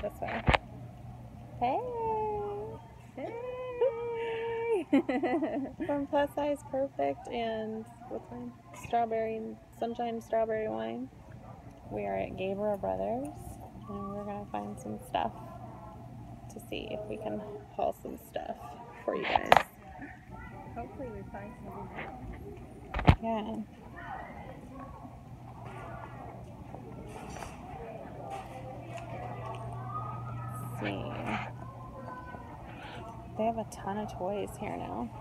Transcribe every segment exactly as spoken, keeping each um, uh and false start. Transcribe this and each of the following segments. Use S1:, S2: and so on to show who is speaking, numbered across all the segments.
S1: this way. Hey! Hey! From PlusSizePerfect and what's mine? Strawberry, Sunshine Strawberry Wine. We are at Gabriel Bros. And we're going to find some stuff to see if we can haul some stuff for you guys.
S2: Hopefully we find something.
S1: Yeah. Let's see. They have a ton of toys here now.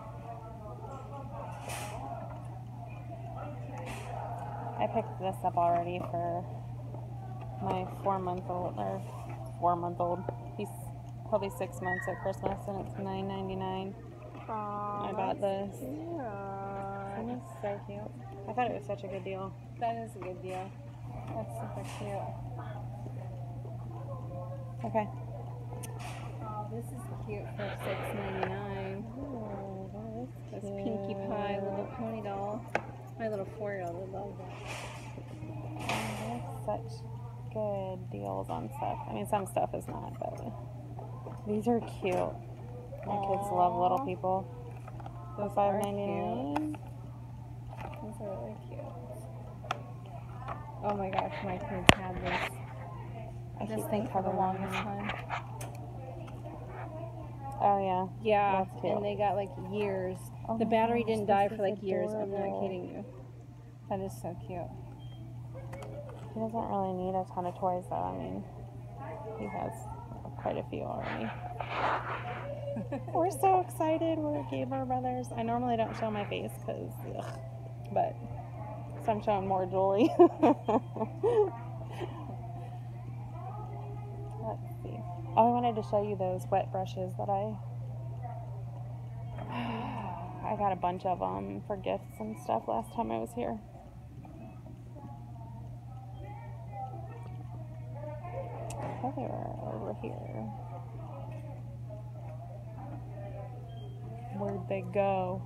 S1: I picked this up already for my four month old, or four month old. He's probably six months at Christmas and it's nine ninety-nine. I bought this.
S2: Yeah.
S1: Isn't this so cute? I thought it was such a good deal.
S2: That is a good deal. That's super cute.
S1: Okay.
S2: Oh, this is cute for six ninety-nine.
S1: Oh, that is
S2: This
S1: cute.
S2: Pinkie Pie little pony doll. My little four-year-old would love that.
S1: Oh, there's such good deals on stuff. I mean, some stuff is not, but these are cute. My
S2: Aww.
S1: kids love little people.
S2: Those
S1: five
S2: are
S1: ninety-nine.
S2: Those are really cute. Oh my gosh, my kids had this.
S1: I
S2: This
S1: keep
S2: thing for the
S1: covering
S2: longest
S1: them.
S2: time.
S1: Oh yeah.
S2: Yeah,
S1: That's cute.
S2: and they got like years.
S1: Oh
S2: the
S1: my
S2: battery
S1: gosh,
S2: didn't
S1: this
S2: die
S1: is
S2: for like years. I'm not
S1: adorable.
S2: kidding you. That is so cute.
S1: He doesn't really need a ton of toys though. I mean, he has quite a few already. We're so excited. We're at Gabriel Brothers. I normally don't show my face because, but so I'm showing more Julie. Let's see. Oh, I wanted to show you those wet brushes that I I got a bunch of them for gifts and stuff last time I was here. I thought they were over here. Where'd they go?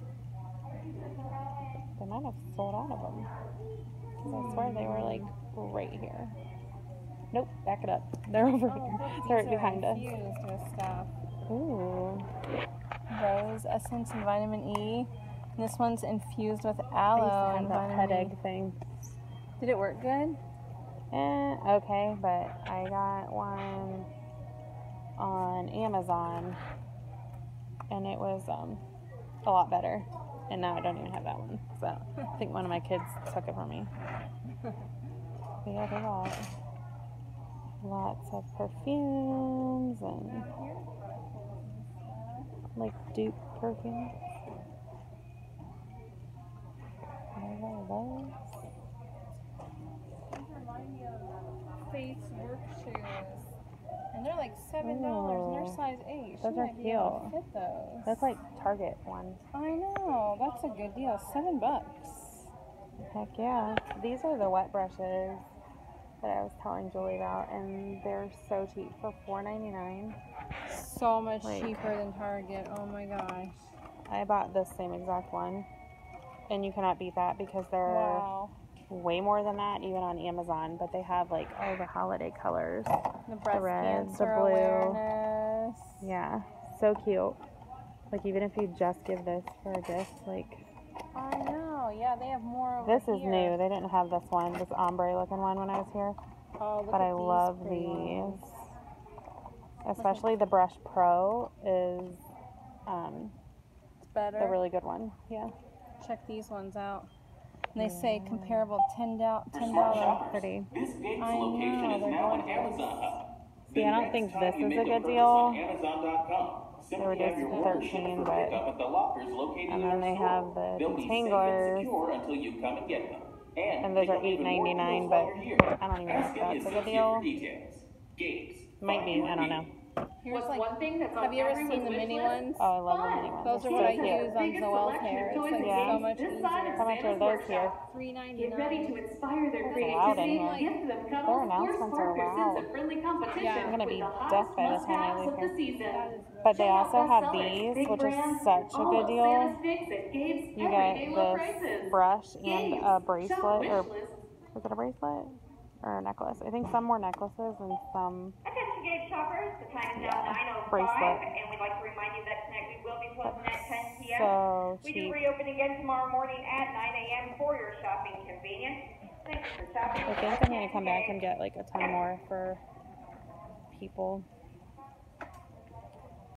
S1: They might have sold out of them. Because I swear they were like right here. Nope, back it up. They're over
S2: Oh,
S1: here.
S2: look,
S1: They're
S2: these
S1: right
S2: are
S1: behind us.
S2: infused with stuff.
S1: Ooh.
S2: Rose essence and vitamin E. And this one's infused with
S1: I
S2: aloe
S1: used to have
S2: and
S1: that
S2: vitamin
S1: pet
S2: E.
S1: egg thing.
S2: Did it work good?
S1: Eh, okay, but I got one on Amazon and it was um a lot better. And now I don't even have that one. So I think one of my kids took it from me. But yeah, they got lots of perfumes and like dupe perfumes. I love those.
S2: These remind me of face work shoes. And they're like seven dollars and they're size eight.
S1: Those
S2: she
S1: are
S2: might be able to
S1: cute.
S2: fit those.
S1: That's like Target ones.
S2: I know. That's a good deal. Seven bucks.
S1: Heck yeah. These are the wet brushes that I was telling Julie about, and they're so cheap for four ninety-nine.
S2: So much
S1: Like-
S2: cheaper than Target. Oh my gosh.
S1: I bought this same exact one, and you cannot beat that because they're
S2: Wow.
S1: way more than that even on Amazon, but they have like all the holiday colors.
S2: The breast
S1: red, the
S2: cancer
S1: blue.
S2: awareness.
S1: Yeah, so cute. Like even if you just give this for a gift, like
S2: I know. Yeah, they have more over
S1: this is
S2: here.
S1: new. They didn't have this one, this ombre looking one when I was here.
S2: Oh, look
S1: But
S2: at
S1: I
S2: these
S1: love
S2: pretty ones.
S1: these. Especially the Brush Pro is um,
S2: It's better.
S1: the really good one. Yeah.
S2: Check these ones out. And they say
S1: Yeah.
S2: comparable ten dollars.
S3: For
S2: ten
S3: smart
S2: dollars.
S3: shoppers,
S1: Pretty.
S3: this Gabe's
S2: I
S3: location
S2: know,
S3: is
S2: they're
S3: now an
S2: gorgeous.
S3: Amazon hub.
S1: See, I don't
S3: The
S1: think
S3: next time
S1: this
S3: you
S1: is
S3: make
S1: a good
S3: purchase
S1: deal.
S3: on Amazon dot com, simply
S1: were
S3: have
S1: just
S3: your order shipped
S1: thirteen,
S3: for
S1: but-
S3: pickup at the lockers located
S1: And
S3: in
S1: then
S3: our
S1: they
S3: store.
S1: have the
S3: They'll be safe and
S1: detanglers.
S3: secure until you come and get them. And,
S1: And those
S3: they
S1: are
S3: come even
S1: eight
S3: more
S1: ninety-nine,
S3: deals
S1: but
S3: while you're here.
S1: I don't even know
S3: Ask
S1: if
S3: any
S1: that's a good
S3: associate
S1: deal.
S3: for details. Gabe's.
S1: Might
S3: Find
S1: be,
S3: your
S1: I don't know.
S3: deal.
S2: Here's
S4: What's
S2: like,
S4: one thing that's on
S2: have you ever
S4: everyone's
S2: seen the
S4: wish
S2: mini
S4: list?
S2: ones?
S1: Oh, I love the
S4: Fun.
S1: mini ones.
S2: Those
S1: They're
S2: are what I
S1: so
S2: use
S1: cute.
S2: on
S4: Biggest
S2: Zoel's
S4: selection
S2: hair.
S4: of
S2: It's
S4: toys
S2: like
S4: and
S1: Yeah.
S2: so
S4: games
S2: much
S4: this side
S2: easier.
S4: of
S1: How much are
S4: Santa's
S1: those here?
S4: workshop.
S2: three
S4: Get ready
S2: ninety-nine.
S4: to inspire their
S2: They're
S1: loud in
S4: creativity,
S1: here.
S4: gift them
S1: Their
S4: cuddles, or
S1: announcements
S4: spark
S1: are
S4: their sense
S1: loud.
S4: of friendly competition
S2: Yeah.
S1: I'm gonna
S4: with
S1: be
S4: the
S1: deaf
S4: hottest
S1: by the time I
S4: must-haves
S1: leave
S4: of the
S1: here.
S4: season.
S2: That is
S1: But they
S4: Check out
S1: also have
S4: bestsellers,
S1: these,
S4: big
S1: which is
S4: brands,
S1: such a
S4: all
S1: good
S4: of
S1: deal.
S4: Santa's picks at Gabe's
S1: You
S4: everyday
S1: get
S4: low
S1: this
S4: prices.
S1: brush and
S4: Gabe's.
S1: a
S4: Shop
S1: bracelet,
S4: wish
S1: or
S4: list.
S1: was it a bracelet? Or a necklace? I think some more necklaces and some
S4: Attention Gabe
S5: shoppers, the time is now
S1: Yeah,
S5: nine oh five,
S1: bracelet.
S5: and we'd like to remind you that tonight we will be closing at ten p m
S1: So
S5: We do
S1: cheap.
S5: reopen again tomorrow morning at nine a m for your shopping convenience. Thank you for shopping.
S1: I think I'm gonna come back and get like a ton more for people.